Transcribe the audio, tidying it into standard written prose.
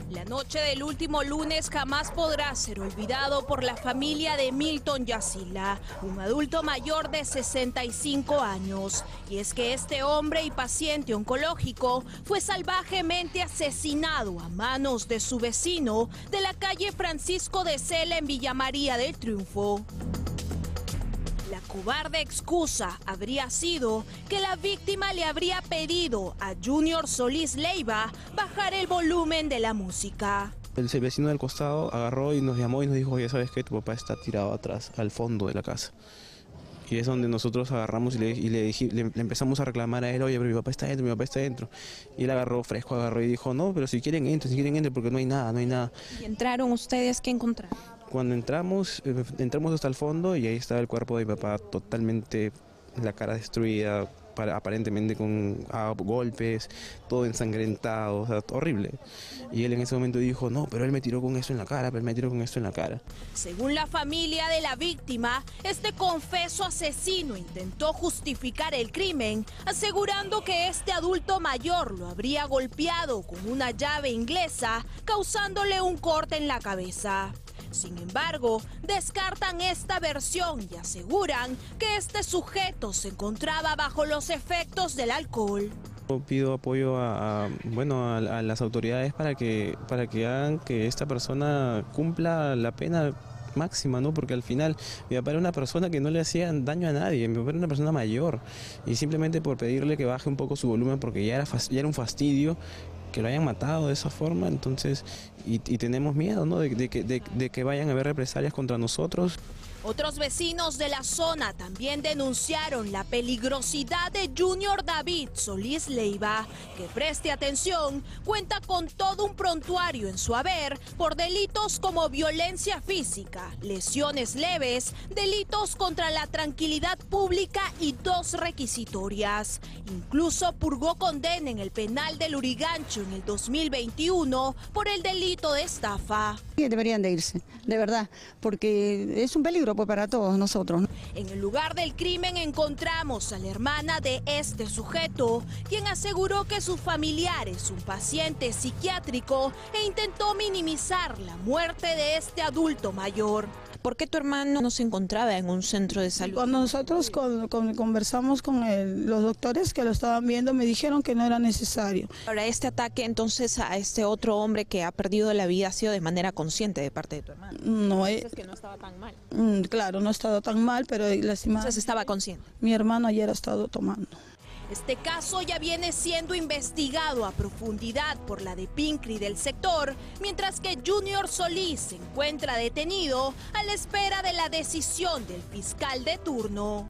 La noche del último lunes jamás podrá ser olvidado por la familia de Milton Yacila, un adulto mayor de 65 años. Y es que este hombre y paciente oncológico fue salvajemente asesinado a manos de su vecino de la calle Francisco de Sela en Villa María del Triunfo. La cobarde excusa habría sido que la víctima le habría pedido a Junior Solís Leiva bajar el volumen de la música. El vecino del costado agarró y nos llamó y nos dijo: oye, ¿sabes qué? Tu papá está tirado atrás, al fondo de la casa. Y es donde nosotros agarramos y le empezamos a reclamar a él: oye, pero mi papá está dentro, mi papá está dentro. Y él agarró y dijo: no, pero si quieren entren, porque no hay nada, no hay nada. ¿Y entraron ustedes? ¿Qué encontraron? Cuando entramos hasta el fondo y ahí estaba el cuerpo de mi papá totalmente, la cara destruida, aparentemente con golpes, todo ensangrentado, o sea, horrible. Y él en ese momento dijo: no, pero él me tiró con eso en la cara, Según la familia de la víctima, este confeso asesino intentó justificar el crimen, asegurando que este adulto mayor lo habría golpeado con una llave inglesa, causándole un corte en la cabeza. Sin embargo, descartan esta versión y aseguran que este sujeto se encontraba bajo los efectos del alcohol. Pido apoyo a las autoridades para que hagan que esta persona cumpla la pena máxima, ¿no? Porque al final mi papá era una persona que no le hacía daño a nadie, mi papá era una persona mayor, y simplemente por pedirle que baje un poco su volumen, porque ya era un fastidio que lo hayan matado de esa forma. Entonces, y tenemos miedo, ¿no? de que vayan a haber represalias contra nosotros. Otros vecinos de la zona también denunciaron la peligrosidad de Junior David Solís Leiva, que, preste atención, cuenta con todo un prontuario en su haber por delitos como violencia física, lesiones leves, delitos contra la tranquilidad pública y 2 requisitorias. Incluso purgó condena en el penal de Lurigancho en el 2021 por el delito de estafa. Deberían de irse, de verdad, porque es un peligro para todos nosotros. En el lugar del crimen encontramos a la hermana de este sujeto, quien aseguró que su familiar es un paciente psiquiátrico e intentó minimizar la muerte de este adulto mayor. ¿Por qué tu hermano no se encontraba en un centro de salud? Cuando nosotros conversamos con los doctores que lo estaban viendo, me dijeron que no era necesario. Ahora, este ataque entonces a este otro hombre que ha perdido la vida ha sido de manera consciente de parte de tu hermano. No, es que no estaba tan mal. Claro, no ha estado tan mal, pero lastimado. Entonces estaba consciente. Mi hermano ayer ha estado tomando. Este caso ya viene siendo investigado a profundidad por la DEPINCRI del sector, mientras que Junior Solís se encuentra detenido a la espera de la decisión del fiscal de turno.